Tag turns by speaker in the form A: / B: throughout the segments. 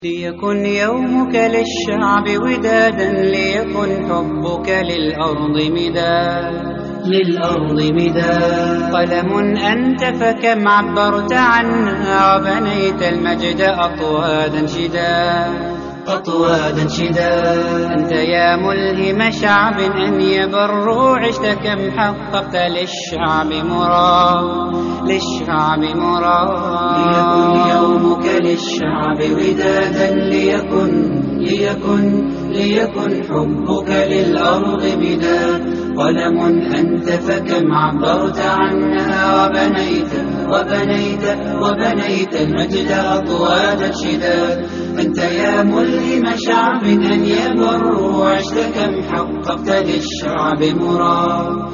A: ليكن يومك للشعب ودادا ليكن حبك للأرض مداد قلم أنت فكم عبرت عنها وبنيت المجد أطوادا شداد أنت يا ملهم شعب أن يبروا عشت كم حققت للشعب مراد ليكن يومك للشعب ودادا ليكن حبك للأرض مداد قلم أنت فكم عبرت عنها وبنيت المجد أطوادا شداد أنت يا ملهم شعب أن يبروا عشت كم حققت للشعب مراد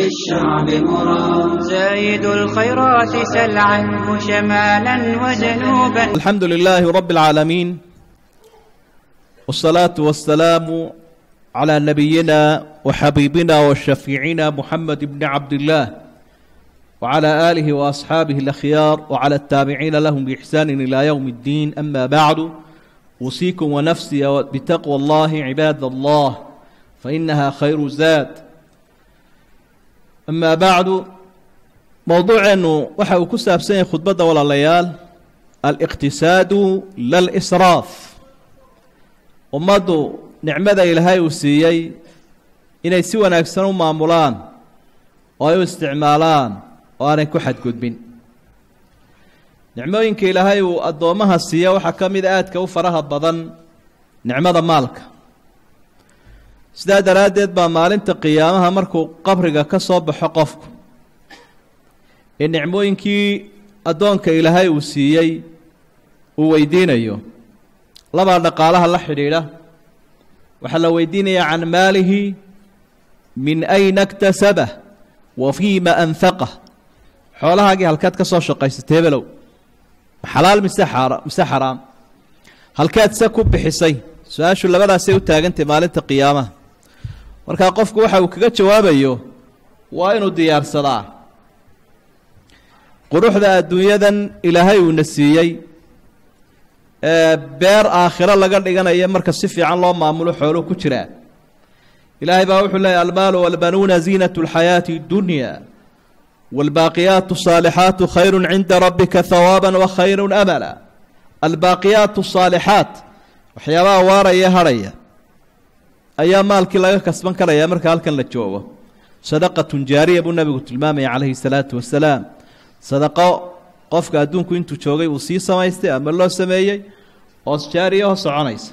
A: زايد الخيرات سل عنه شمالا وجنوبا.
B: الحمد لله رب العالمين والصلاة والسلام على نبينا وحبيبنا وشفيعنا محمد بن عبد الله وعلى آله وأصحابه الأخيار وعلى التابعين لهم بإحسان إلى يوم الدين. أما بعد أوصيكم ونفسي بتقوى الله عباد الله فإنها خير زاد. أما بعد موضوع أنه وحاو كساب سنة خطبة ولا ليال الاقتصاد للإسراف ومدو نعمة إلهي وسيي إنay si wanaagsan u maamulaan oo ay u isticmaalaan oo aanay ku xadgudbin. nicmooyinka ilaahay uu addoomaha siiya waxaa ka mid aadka u faraha badan nicmada maalka. sidaa daraaddeed baa maalinta qiyaamaha markuu qabriga ka soo baxo qofku ee nicmooyinkii addoonka ilaahay uu siiyey uu weydiinayo labaa dhaqaalaha la xidhiidha. waxaa la weydiinayaa can maalihi min ayna iktasabah wa fiima anfaqah. xoolahaagii halkaad ka soo shaqaysatay below xalaal mise xaraam, halkaad se ku bixisay. su-aashu labadaasay u taagantay maalinta qiyaamaha. markaa qofku waxa uu kaga jawaabayo waa inuu diyaarsadaa quruxda adduunyadan ilaahay uuna siiyey beer aakhiro laga dhiganayo marka si fiican loo maamulo xooluhu ku jiraa. ilaahay baa wuxuu leeyahy almaalu walbanuuna ziinatu lxayaati dunya waalbaaqiyaatu saalixaatu khayrun cinda rabbika hawaaban wa khayrun amala. albaaqiyaatu saalixaat waxyaabaha waaraya hadhaya ayaa maalkii laga kasban karaya marka halkan la joogo. sadaqatun jaariya buu nabigu tilmaamaya calayhi salaatu wasalaam. sadaqo qofka adduunku intuu joogay uu sii samaystay ama loo sameeyey oo jaariyaho soconaysa.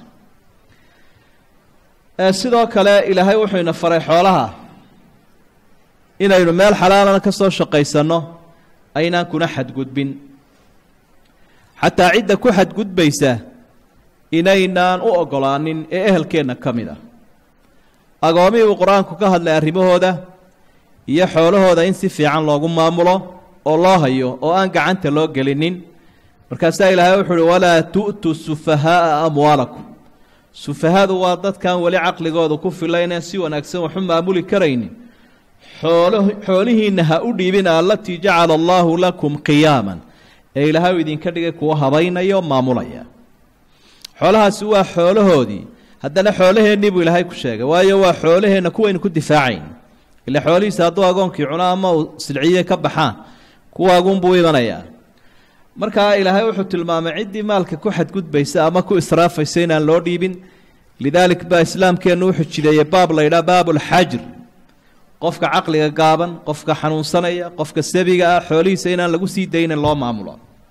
B: sidoo kale ilaahay wuxuu ina faray xoolaha inaynu meel xalaalana ka soo shaqaysanno aynaan kuna xadgudbin. xataa cidda ku xadgudbaysa inaynaan u ogolaanin ee ehelkeenna ka mid ah. agoomihii uu qur-aanku ka hadlay arrimahooda iyo xoolahooda in si fiican loogu maamulo oo loo hayo oo aan gacanta loo gelinin. markaasaa ilaahay wuxuu uhi walaa tu'tuu sufahaaa amwaalakum. sufahadu waa dadkan weli caqligooda ku filayneen si wanaagsan waxu maamuli karaynin. xoolihiinna ha u dhiibin allatii jacala allaahu lakum qiyaaman ee ilaahay idinka dhigay kuwa habaynaya oo maamulaya. xoolahaasi waa xoolahoodii, haddana xoolaheennii buu ilaahay ku sheegay, waayo waa xoolaheenna kuwaynu ku difaacayn. ila xoolihiisa hadduu agoonkii cuno ama uu silciye ka baxaan kuwaagunbuu imanayaa. markaa ilaahay wuxuu tilmaamay ciddii maalka ku xadgudbaysa ama ku israafaysa inaan loo dhiibin. lidaalik baa islaamkeennu wuxuu jideeyey baab la ydhaha baabulxajr. qofka caqliga gaaban, qofka xanuunsanaya, qofka sabiga ah xoolihiisa inaan lagu sii daynin loo maamulo.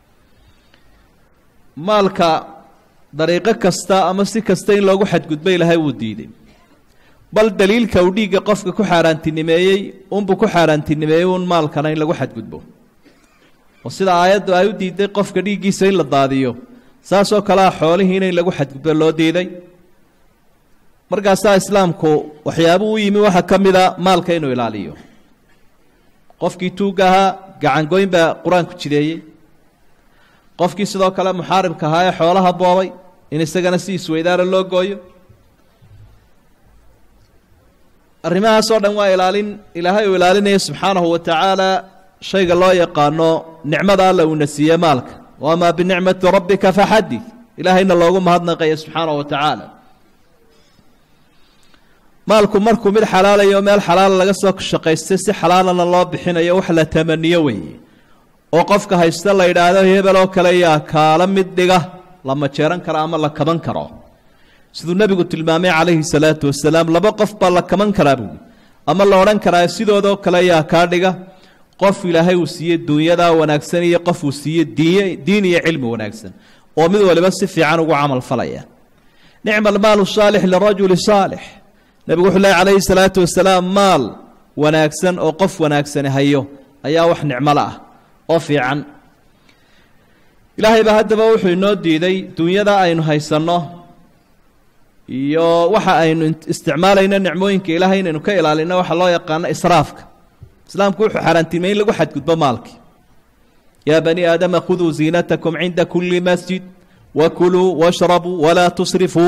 B: maalka dariiqo kasta ama si kasta in loogu xadgudbo ilaahay wuu diiday. bal daliilka uu dhiigga qofka ku xaaraantinimeeyey unbuu ku xaaraantinimeeyey un maalkana in lagu xadgudbo. oo sida aayaddu ay u diiday qofka dhiiggiisa in la daadiyo saasoo kalea xoolihiina in lagu xadgudbo loo diiday. markaasaa islaamku waxyaabuu u yimi waxaa ka mida maalka inuu ilaaliyo. qofkii tuugga ahaa gacangoyn baa qur-aanku jideeyey. qofkii sidoo kale muxaaribka ahaa ee xoolaha boobay in isagana si isweydaara loo gooyo. arrimahaasoo dhan waa ilaalin ilaahay uu ilaalinaya subxaanahu wa tacaala shayga loo yaqaano nicmada alla uuna siiye maalka. wamaa binicmati rabbika faxadid. ilaahayna loogu mahadnaqaya subxaanahu wa tacaala maalku markuu mid xalaalayo meel xalaala laga soo shaqaystay si xalaalana loo bixinayo wax la tamaniyo weeye oo qofka haysta la yidhaahdo hebel oo kale yaa kaala mid dhiga lama jeeran karo ama la kaban karo siduu nebigu tilmaamay calayhi salaatu wasalaam laba qof baa la kaban karaa buui ama la odhan karaa sidoodoo kale yaa kaa dhiga qof ilaahay uu siiyey dunyadaa wanaagsan iyo qof uu siiyey diin iyo cilmi wanaagsan oo mid waliba si fiican ugu camal falaya nicma almaalu saalix lirajuli saalix nebigu wuxuu lehy calayhi salaatu wasalaam maal wanaagsan oo qof wanaagsani hayo ayaa wax nicmolo ah oo fiican ilaahay baa haddaba wuxuu inoo diiday dunyada aynu haysanno iyo waxa aynu isticmaalayno nicmooyinka ilaahay inaynu ka ilaalino waxa loo yaqaano israafka islaamku wuxuu xaaraantimay in lagu xadgudbo maalkii yaa bani aadama khuduu ziinatakum cinda kulli masjid wakuluu washrabuu walaa tusrifuu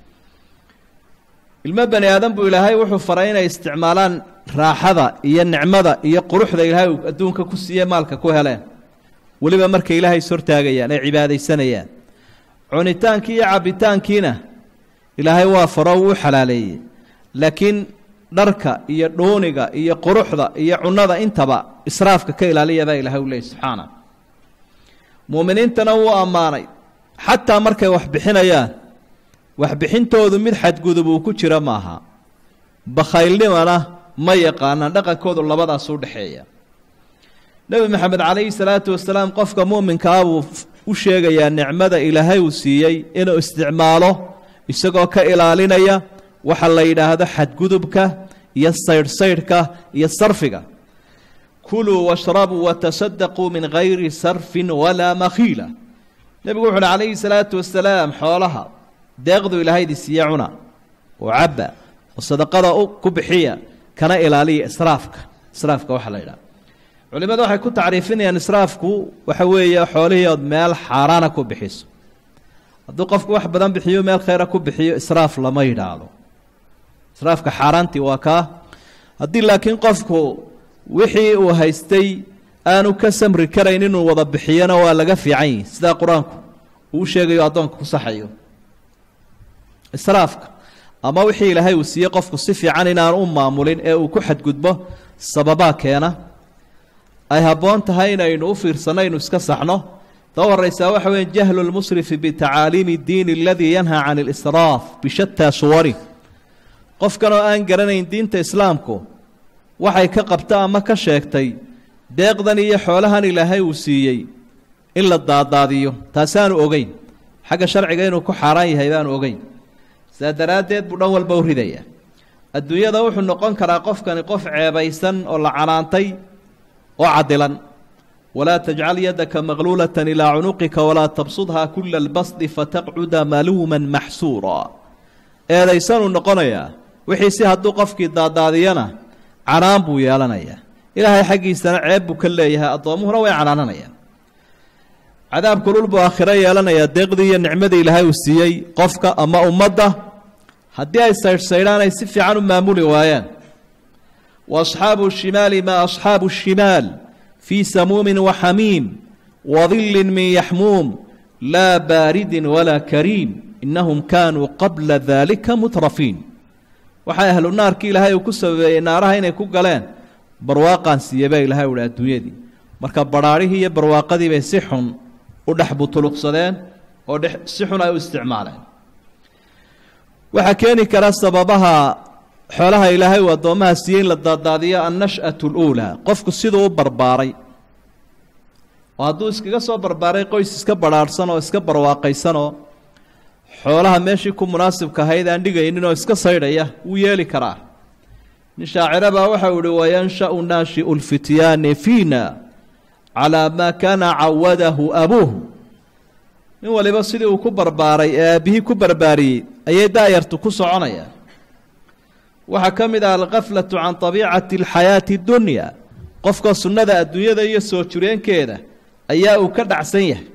B: ilmo bani aadam buu ilaahay wuxuu faray inay isticmaalaan raaxada iyo nicmada iyo quruxda ilaahay uu adduunka ku siiye maalka ku heleen weliba markay ilaahay ishortaagayaan ay cibaadaysanayaan cunitaankii iyo cabitaankiina ilaahay waa faro wuu xalaaleeyey laakiin dharka iyo dhuuniga iyo quruxda iyo cunada intaba israafka ka ilaaliya baa ilaahay u leeyay subxaana muuminiintana wuu ammaanay xataa markay wax bixinayaan waxbixintoodu mid xadgudub uu ku jira maaha bakhaylnimana ma yaqaanaan dhaqankoodu labadaas u dhexeeya nebi maxamed calayhi salaatu wasalaam qofka mu'minka ah buu u sheegayaa nicmada ilaahay uu siiyey inuu isticmaalo isagoo ka ilaalinaya waxa la yidhaahdo xadgudubka iyo saydhsaydhka iyo sarfiga kuluu washrabuu watasadaquu min gayri sarfin walaa makhiila nebigu wuxu uhi calayhi salaatu wasalaam xoolaha deeqdu ilaahaydi siiye cuna oo cabba oo sadaqada ku bixiya kana ilaaliya israafka waxa la yidhaha culimadu waxay ku tacriifinayaan israafku waxa weeye xoolihii ood meel xaaraana ku bixiso hadduu qofku wax badan bixiyo meel khayra ku bixiyo israaf lama yidhaahdo israafka xaaraantii waa kaa haddii laakiin qofku wixii uu haystay aanu ka samri karayn inuu wada bixiyona waa laga fiican yihi sidaa qur-aanku uu sheegayo addoonka ku saxayo israafka ama wixii ilaahay uu siiyey qofku si fiican inaan u maamulin ee uu ku xadgudbo sababaa keena ay habboon tahay inaynu u fiirsanno aynu iska saxno too horraysaa waxa weeye jahlu lmusrifi bitacaaliimi diin aladii yanhaa can alisraaf bishataa suwari qofkan oo aan garanayn diinta islaamku waxay ka qabta ama ka sheegtay deeqdan iyo xoolahan ilaahay uu siiyey in la daadaadiyo taasaanu ogeyn xagga sharciga inuu ku xaaraan yahay baanu ogeyn sidaa daraaddeed buu dhan walba u ridaya adduunyada wuxuu noqon karaa qofkani qof ceebaysan oo la canaantay oo cadilan walaa tajcal yadaka maqluulatan ilaa cunuqika walaa tabsudhaa kula albasdi fataqcuda maluuman maxsuura eedaysanuu noqonayaa wixiisi hadduu qofkii daadaadiyana canaan buu yeelanayaa ilaahay xaggiisana ceeb buu ka leeyahay addoomuhuna way canaananayaan cadaab kulul buu aakhiro yeelanayaa deeqdii iyo nicmadii ilaahay uu siiyey qofka ama ummadda haddii ay saydhsaydhaan ay si fiican u maamuli waayaan wa asxaabu shimaali maa asxaabu shimaal fii samuumin waxamiim wadillin min yaxmuum laa baaridin walaa kariim innahum kaanuu qabla daalika mutrafiin waxaa ahlu naarkii ilaahay uu ku sababeeyey naaraha inay ku galeen barwaaqaan siiye baa ilahay uhi adduunyadii marka badhaadhihii iyo barwaaqadii bay si xun u dhex butuluqsadeen oo si xun ay u isticmaaleen waxaa keeni kara sababaha xoolaha ilaahay uu addoommaha siiyey in la daadaadiyo annash'atu aluulaa qofku siduu u barbaaray oo hadduu iskaga soo barbaaray qoys iska badhaadhsan oo iska barwaaqaysanoo xoolaha meeshii ku munaasibka ahayd aan dhigaynin oo iska saydhaya wuu yeeli karaa nin shaacira baa waxau ihi wayansha'u naashi'u lfityaani fiina calaa maa kaana cawadahu abuuhu nin waliba sidii uu ku barbaaray ee aabbihii ku barbaariyey ayay daayartu ku soconayaan waxaa ka mid ah alkaflatu can tabiicati alxayaati addunya qofka sunnada adduunyada iyo soo jireenkeeda ayaa uu ka dhacsan yahay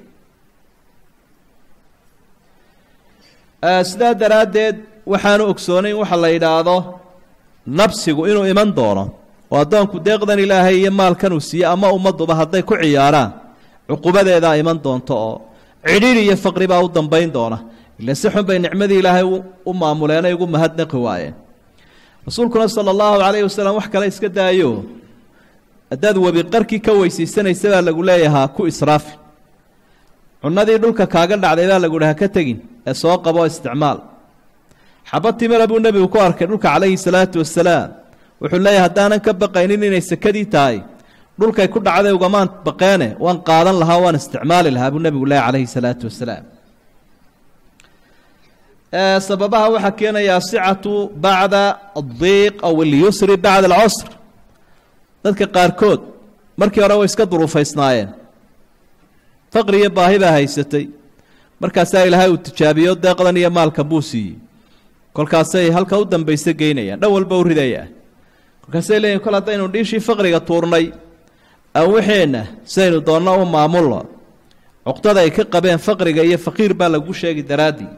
B: sidaa daraaddeed waxaanu ogsoonayn waxa la yidhaahdo nabsigu inuu iman doono oo addoonku deeqdan ilaahay iyo maalkan uu siiye ama ummadduba hadday ku ciyaaraan cuqubadeedaa iman doonto oo cidhiiri iyo faqri baa u dambayn doona ila si xun bay nicmadii ilaahay u maamuleenay ugu mahadnaqi waayeen rasuulkuna sala allahu calayhi wasalam wax kale iska daayo haddaad webi qarkii ka weysaysanaysa baa lagu leeyahaa ku israafi cunadii dhulka kaaga dhacday baa lagu dhaha ka tegin ee soo qabo isticmaal xabad timira buu nebigu ku arkay dhulka calayhi salaatu wasalaam wuxuu leeyahay haddaanan ka baqaynin inay sakadii tahay dhulkay ku dhacday ugamaan baqeene waan qaadan lahaa waan isticmaali lahaa buu nebigu leeyahay calayhi salaatu wasalaam sababaha waxaa keenayaa sicatu bacda addiiq aw alyusri bacda alcusr dadka qaarkood markii hore way iska duruufaysnaayeen faqri iyo baahi baa haysatay markaasaa ilaahay uu tijaabiyo deeqdan iyo maalkan buu siiyey kolkaasay halka u dambaysa geynayaan dhan walba u ridayaa kolkaasay leeyihin kol haddaynu dhiishii faqriga tuurnay aan waxeenna sidaynu doonno u maamulno cuqdada ay ka qabeen faqriga iyo faqiir baa lagu sheegi daraaddii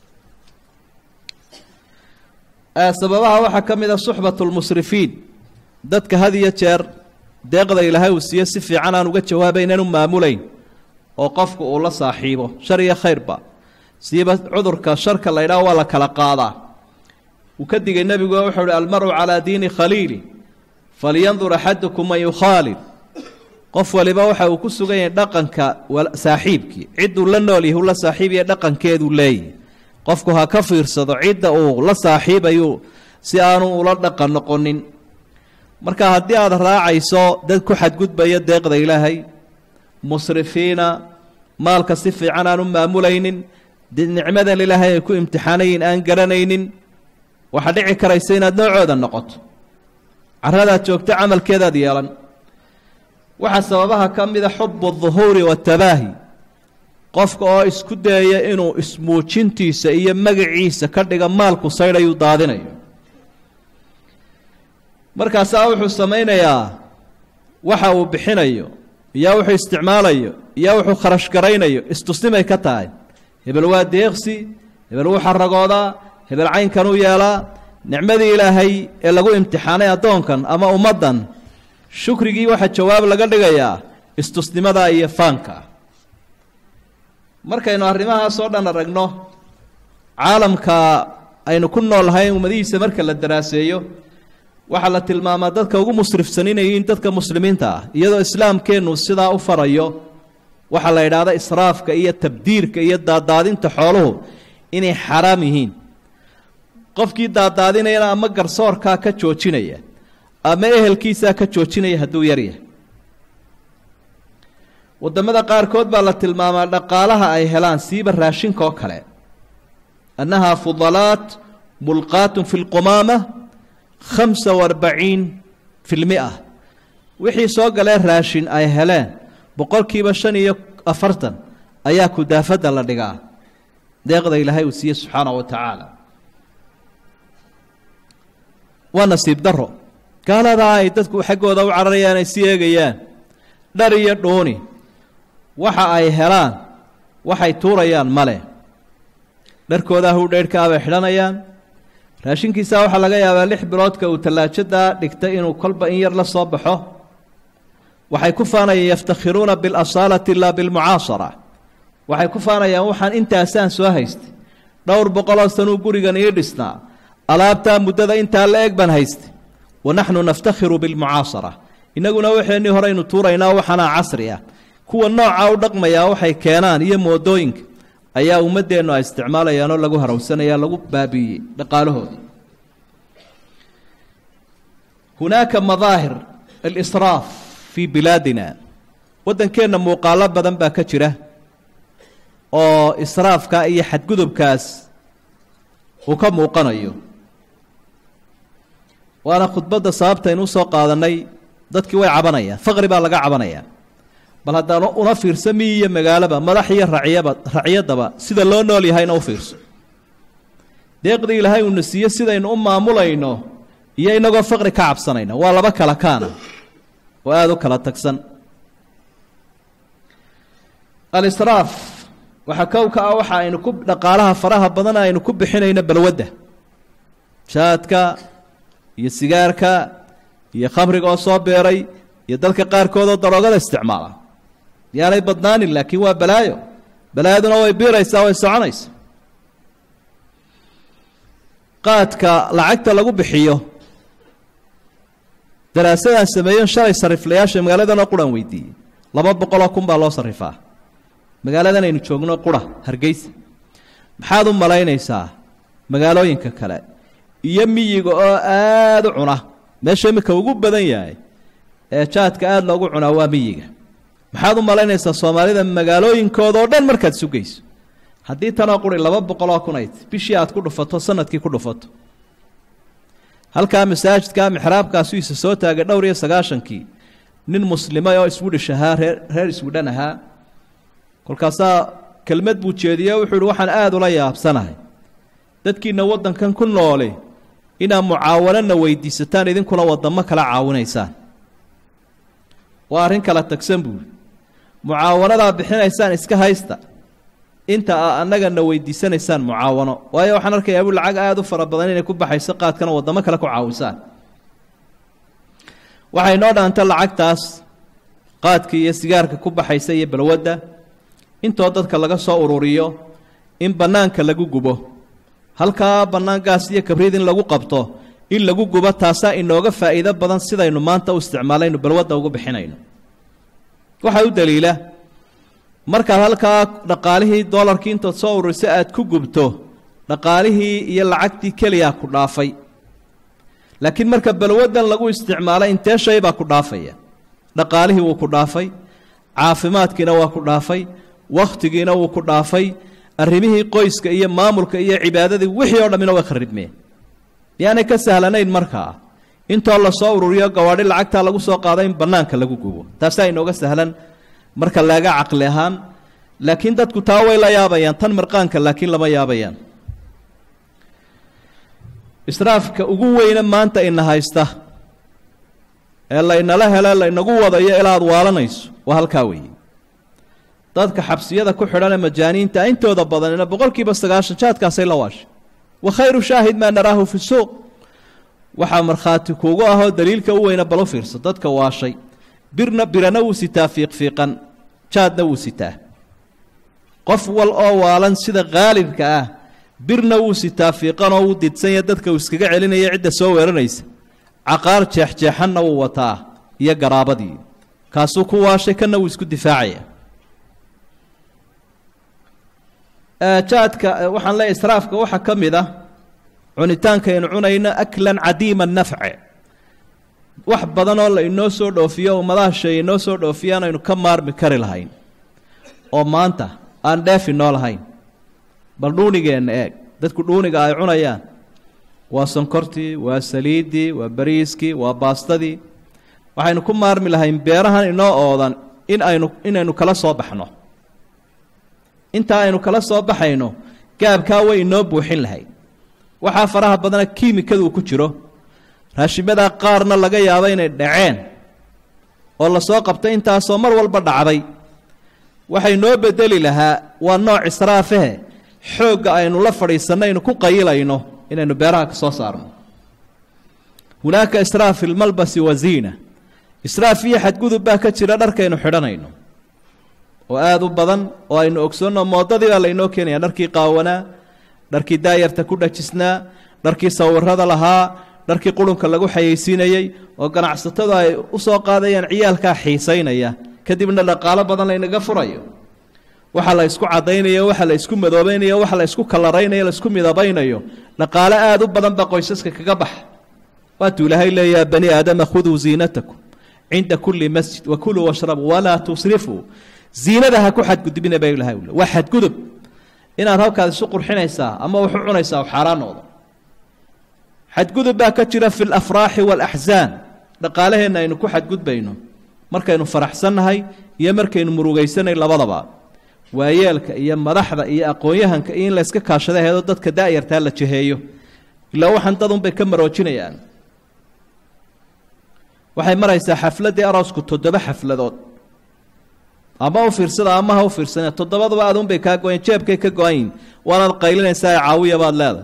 B: sababaha waxaa ka mid a suxbatu lmusrifiin dadka had iyo jeer deeqda ilaahay uu siiyo si fiican aan uga jawaabaynaan u maamulayn oo qofku uu la saaxiibo shar iyo khayrba siiba cudurka sharka la ydhaha waa la kala qaadaa uu ka digay nebigu wuxuu uhi almaru calaa diini khaliili falyandur axadukum man yukhaalil qof waliba waxa uu ku sugan yahay dhaqanka saaxiibkii cidduu la nool yahay la saaxiibaya dhaqankeeduu leeyahy qofku ha ka fiirsado cidda uu la saaxiibayu si aanu ula dhaqan noqonin marka haddii aad raacayso dad ku xadgudbaya deeqda ilaahay musrifiina maalka si fiican aan u maamulaynin nicmadan ilaahay ay ku imtixaanayiin aan garanaynin waxaa dhici karaysa inaad noocooda noqoto caradaad joogto camalkeedaad yeelan waxaa sababaha ka mida xubu aduhuuri waatabaahi qofka oo isku dayaya inuu ismuujintiisa iyo magaciisa ka dhiga maalku saydhayuu daadinayo markaasaa wuxuu samaynayaa waxa uu bixinayo iyo wuxuu isticmaalayo iyo wuxuu kharash garaynayo istusnimay ka tahay hebel waa deeqsi hebel wuu xaragoodaa hebel caynkanuu yeelaa nicmadii ilaahay ee lagu imtixaanay addoonkan ama ummaddan shukrigii waxaa jawaab laga dhigayaa istusnimadaa iyo faanka markaynu arrimahaasoo dhan aragno caalamka aynu ku noolnahay ummadihiisa marka la daraaseeyo waxaa la tilmaamaa dadka ugu musrifsan inay yihiin dadka muslimiinta ah iyadoo islaamkeennu sidaa u farayo waxaa la yidhaahda israafka iyo tabdiirka iyo daadaadinta xooluhu inay xaraam yihiin qofkii daadaadinayana ama garsoorkaa ka joojinaya ama ehelkiisaa ka joojinaya hadduu yaryahay waddamada qaarkood baa la tilmaamaa dhaqaalaha ay helaan siiba raashinka oo kale annahaa fudalaat mulqaatun fi lqumaama 45% wixii soo galee raashin ay heleen 45% ayaa kudaafada la dhigaa deeqda ilaahay uu siiye subxaanahu wa tacaala waa nasiib daro gaaladaa ay dadku xaggooda u cararayaan ay sii eegayaan dhar iyo dhuuni waxa ay helaan waxay tuurayaan male dharkoodaa hudheydhkaa bay xidhanayaan raashinkiisaa waxaa laga yaabaa 6 biloodka uu tallaajada dhigtay inuu kolba in yar la soo baxo waxay ku faanayaan yaftakhiruuna bilasaalati laa bilmucaasara waxay ku faanayaan waxaan intaasaan soo haystay dhowr boqoloo sanuu gurigan ii dhisnaa alaabtaa muddada intaa la eg baan haystay wanaxnu naftakhiru bilmucaasara innaguna waxeenii horeynu tuuraynaa waxaanaa casri ah kuwa noocaa u dhaqmayaa waxay keenaan iyo moodooyinka ayaa ummadeennu ay isticmaalayaan oo lagu harawsanaya lagu baabiiyey dhaqaalahooda hunaaka madaahir alisraaf fii bilaadina waddankeenna muuqaalo badan baa ka jira oo israafka iyo xadgudubkaas uu ka muuqanayo waana khudbadda sababtaynu usoo qaadanay dadkii way cabanayaan faqri baa laga cabanayaa bal haddaan una fiirso miyi iyo magaalaba madax iyo racyadaba sida loo nool yahayna u fiirso deeqdii ilaahay uuna siiye sidaynu u maamulayno iyo inagoo faqri ka cabsanayna waa laba kala kaana oo aada u kala tagsan alisraaf waxaa kowka ah waxa aynu ku dhaqaalaha faraha badan aynu ku bixinayno balwadda shaadka iyo sigaarka iyo khamriga oo soo beeray iyo dadka qaarkood oo daroogada isticmaala yaanay badnaanin laakiin waa balaayo balaayaduna way biiraysaa way soconaysa qaadka lacagta lagu bixiyo daraasadaan sameeyo shalay sariflayaasha magaaladana quran weydiiyey 200 kun baa loo sarifaa magaaladan aynu joogno qura Hargeysa maxaad u malaynaysaa magaalooyinka kale iyo miyiga oo aad u cuna meesha imika ugu badan yahay ee jaadka aad loogu cunaa waa miyiga maxaad u malaynaysaa Soomaalida magaalooyinkooda oo dhan markaad sugayso haddii tan oo quri 200 kun ay bishii aad ku dhufato sanadkii ku dhufato halka masaajidka mixraabkaas uu soo taagay dhowr iyo 90kii nin muslima oo Swedish ahaa reer Sweden ahaa kolkaasa kelmad buu jeediyay wuxuu waxaan aad ula yaabsanahay dadkiina wadankan ku noole ina mucaawanana weydiisataan idinkuna wadamo kala caawinaysaan waa arin kala tagsan buu mucaawanada bixinaysaan iska haysta inta annagana weydiisanaysaan mucaawano waayo waxaan arkayaa uu lacag aad u fara badan inay ku baxayso qaadkana wadamo kale ku caawisaan waxay noo dhaanta lacagtaas qaadkii iyo sigaarka ku baxaysa iyo balwada intoo dadka laga soo ururiyo in banaanka lagu gubo halka banaankaas iyo kabriid in lagu qabto in lagu gubo taasa inooga faa'iido badan sidaynu maanta u isticmaalayno balwada ugu bixinayno waxa uu daliila marka halka dhaqaalihii dollarkii inta soo ururisay aad ku gubto dhaqaalihii iyo lacagtii kaliya ku dhaafay laakiin marka balwadan lagu isticmaalo intee shay baa ku dhaafaya dhaqaalihii wuu ku dhaafay caafimaadkiina waa ku dhaafay waqtigiina wuu ku dhaafay arrimihii qoyska iyo maamulka iyo cibaadadii wixii oo dhamina way kharibmeen yaani ka sahlanayn markaa intoo la soo ururiyo gawaadhi lacagta lagu soo qaaday in banaanka lagu gubo taasay inooga sahlan marka laga aqli ahaan laakiin dadku taa way la yaabayaan tan marqaanka laakiin lama yaabayaan israafka ugu weyna maanta in haysta ee la inala helay la inagu wadayo ilaad waalanayso waa halka weey dadka xabsiyada ku xidhan majaaniinta intooda badan ina 90% jaadkaasay la waash wa khayru shaahid ma naraahu fi suuq waxa marxaati kuugu ah daliilka u weyna balo fiirso dadka waashay birna uu sitaa fiiqan jaadna uu sitaa qof wal oo waalan sida qaalibka ah birna uu sitaa fiiqan oo uu didsan yahay dadka iskaga celinaya cidda soo weeranaysa aqaar jeexjeexana uu wataa iyo garaabadii kaasuu ku waashay kana uu isku difaacaya jaadka waxaan la israafka waxa kamida cunitaanka in cunayna aklan adiima nafci wax badan oo la inoo soo dhoofiyo umadaha shay inoo soo dhoofiyaan aynu ka maarmi kari lahayn oo maanta aan dheefi noo lahayn bal dhuunigeena eeg dadku dhuuniga ay cunayaan waa sonkortii waa saliidii waa bariiskii waa baastadii waxaynu ku maarmi lahayn beerahan inoo oodan inaynu kala soo baxno inta aynu kala soo baxayno gaabkaa way inoo buuxin lahayn waxaa faraha badana kiimikadu ku jiro raashimada qaarna laga yaabo inay dhaceen oo la soo qabtay intaasoo mar walba dhacday waxay noo bedeli lahaa waa nooc israafahe xoogga aynu la fadhiisanayno ku qayilayno inaynu beeraha ka soo saarno hunaaka israaf fil malbasi wa ziina israaf iyo xadgudub baa ka jira dharkaynu xidhanayno oo aad u badan oo aynu ogsoonno moodadii baa laynoo keenaya dharkii qaawanaa dharkii daayarta ku dhajisnaa dharkii sawirada lahaa dharkii qulunka lagu xayeysiinayay oo ganacsatada ay u soo qaadayaan ciyaalka xiisaynaya kadibna dhaqaale badan la inaga furayo waxa la isku cadaynayo waxa la isku madoobaynayo waxa la isku kalaraynayo la isku midabaynayo dhaqaale aad u badan ba qoysaska kaga bax waatu ilaahay leeyahay bani aadama khuduu ziinatakum inda kulli masjid wa kulu washrabu wala tusrifu ziinadaha ku xadgudbina bay ilaahay wa xadgudub inaad halkaas isu qurxinaysaa ama wax u cunaysaa xaraanooda xadgudub baa ka jira fil afraax wal ahzan dhaqaalaheena aynu ku xadgudbayno markaynu faraxsanahay iyo markaynu murugaysanay labadaba waayeelka iyo madaxda iyo aqoonyahanka in la iska kaashado heedo dadka daayarta la jiheeyo ilaa waxan dad un bay ka maroojinayaan waxay maraysaa xafladii aroosku 7 xafladood ama u fiirsada ama ha u fiirsana 7 aad un bay ka gooyeen jeebkay ka gooyeen waana qaylinaysaa caawiya baad leedahay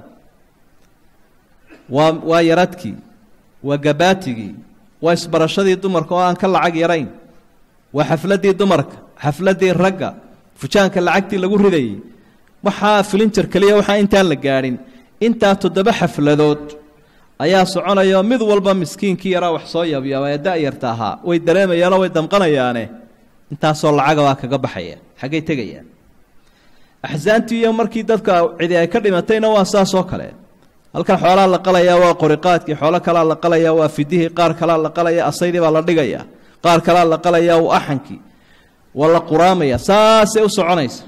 B: waa yaradkii waa gabaatigii waa isbarashadii dumarka oo aan ka lacag yarayn waa xafladii dumarka xafladii ragga fujaanka lacagtii lagu riday waxaa filinjar kaliya waxaa intaan la gaadhin intaa 7 xafladood ayaa soconaya mid walba miskiinkii yaraa wax soo yaabyaabay daayarta ahaa way dareemayaan way damqanayaane intaasoo lacag waa kaga baxaya xagee tagayaan axsaantii iyo markii dadka cidi ay ka dhimatayna waa saas oo kale halkan xoolaha la qalaya waa qoriqaadkii xoolo kala la qalaya waa fidihii qaar kala la qalaya asaydii baa la dhigaya qaar kala la qalaya waa axankii wala quraamaya saasay u soconaysa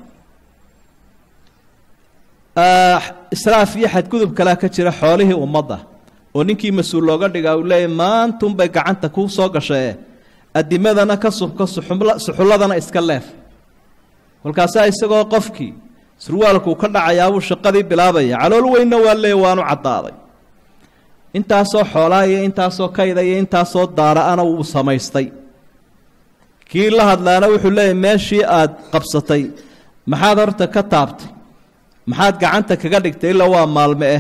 B: israaf iyo xadgudub kala ka jira xoolihii ummadda oo ninkii mas'uul looga dhigaa uu leeyahay maantun bay gacanta ku soo gashay adimadana ka subka suxuladana iska leef kolkaas isagoo qofkii surwaalku ka dhacayaa uu shaqadii bilaabaya calool weyna waa leeyahay waanu cadaaday intaasoo xoolaa iyo intaasoo kayda iyo intaasoo daara ana uu samaystay kii la hadlaana wuxuu leeyahay meeshii aad qabsatay maxaad horta ka taabtay maxaad gacanta kaga dhigtay ilaa waa maalme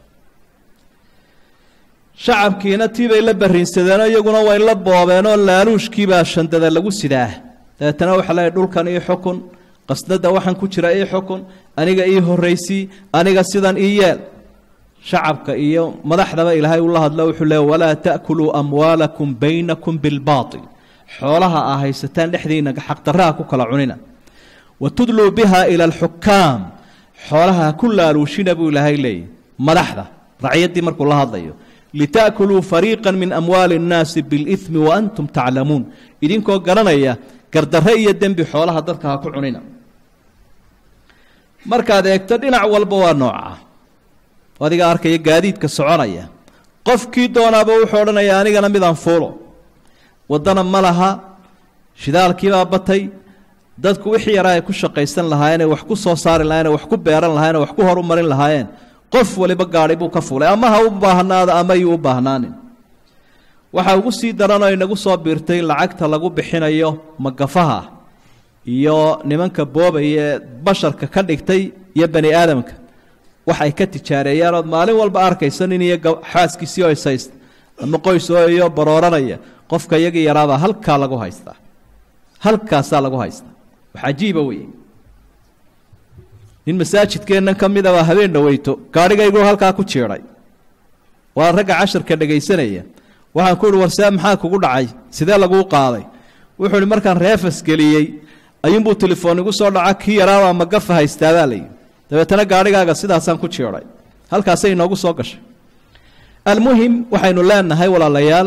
B: shacabkiina tiibay la bariinsadeen iyaguna way la boobeen oo laaluushkii baa shandada lagu sidaa taatana waxa la dhulkan iyo xukun qasnada waxan ku jira iyo xukun aniga ii horeysi aniga sidan ii yeel shacabka iyo madaxdaba ilaahay uu la hadlo wuxuu leeyahay wala taakulu amwalakum baynakum bil baatil xoolaha ahaysataan dhexdiina xaq darraa ku kala cunina watudlu biha ila al hukam xoolaha kulaaluushina buu ilaahay leeyahay madaxda raciyadii markuu la hadlayo لتأكلوا فريقا من أموال الناس بالإثم وأنتم تعلمون إذنكو قرنيا قردرية الدنب حولها دركها كعنين مركا ذا يكتدين عوال بوار نوعا وذي قارك يقاديد كالسعونية قف كي دونا بو حولنا يعني قنا ميدان فولو ودنا ملها شدال كيبا بطي دادكو وحي راي كو قيسان لهاين وحكو صوصار لهاين وحكو بيران لهاين وحكو هرمارين لهاين qof waliba gaari buu ka fuulay ama ha u baahnaada ama uu baahnaanin waxa ugu sii daranay inagu soo biirtay lacagta lagu bixinayo magafaha iyo nimanka boobaya basharka ka dhigtay iyo bani aadamka waxay ka tijaareeyaan oo maalin walba arkaysan in iyo xaaskiisii oo sayst ama qoys oo iyo barooranaya qofka iyaga yaraaba halka lagu haystaa halkaas lagu haystaa waxa ajiiba weey in masaajidkeena kamida waa habeen dhaweyto gaarigaygu halka ku jeeray waa raga 10ka dhageysanaya waxaan ku warsaa maxaa kugu dhacay sidee lagu qaaday wuxuu markaan reefas galiyay ayuunbuu telefoonigu soo dhaca kii yaraa ma gafa haystaaday dabeetana gaarigaaga sidaasaan ku jeeray halkaas ay noogu soo gashay almuhim waxaynu leenahay walaalayaal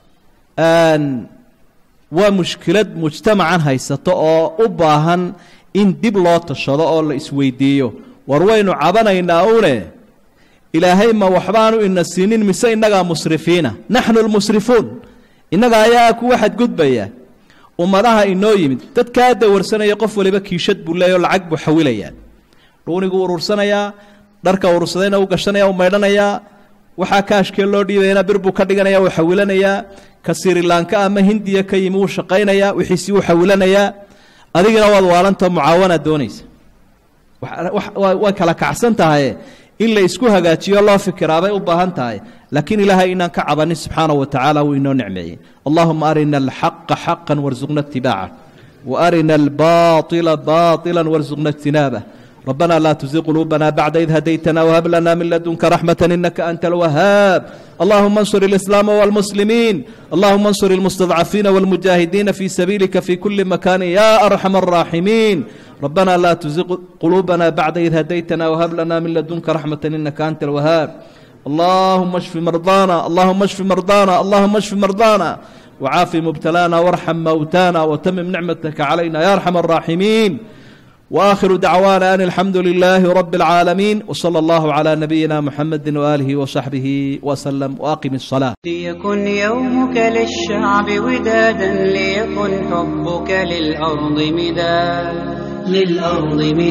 B: waa mushkilad mujtamacan haysato oo u baahan in dib loo tashado oo la isweydiiyo war waynu cabanaynaa uune ilaahay ma waxbaanu ina siinin mise inaga musrifiina nahnu almusrifun inaga ayaa ku waxad gudbaya ummadaha inoo yimid dadka dawarsanaya qof waliba kiishad buu leeyahay lacag buu xawilaya doonigu urursanaya dharka urursadayna uu gashanaya uu meedhanaya waxa kaashkee loo dhiibayna bir buu ka dhiganaya uu xawilanaya ka Sri Lanka ama Hindiya ka yimuu shaqaynaya wixii uu xawilanaya adigina waad waalanta mucaawana doonaysa waa kala kacsan tahay in la isku hagaajiyo loo fikiraabay u baahan tahay laakiin ilaahay inaan ka cabani subhanahu wa ta'ala uu inoo nicmeeyay allahumma arina al-haqqa haqqan warzuqna ittibaa'a wa arina al-baatila baatilan warzuqna ijtinaba ربنا لا تزغ قلوبنا بعد إذ هديتنا وهب لنا من لدنك رحمة إنك أنت الوهاب اللهم انصر الإسلام والمسلمين اللهم انصر المستضعفين والمجاهدين في سبيلك في كل مكان يا أرحم الراحمين ربنا لا تزغ قلوبنا بعد إذ هديتنا وهب لنا من لدنك رحمة إنك أنت الوهاب اللهم اشف مرضانا اللهم اشف مرضانا اللهم اشف مرضانا وعاف مبتلانا وارحم موتانا وتمم نعمتك علينا يا أرحم الراحمين وآخر دعوانا أن الحمد لله رب العالمين وصلى الله على نبينا محمد وآله وصحبه وسلم وأقم الصلاة
A: ليكن يومك للشعب ودادا ليكن حبك للأرض مداد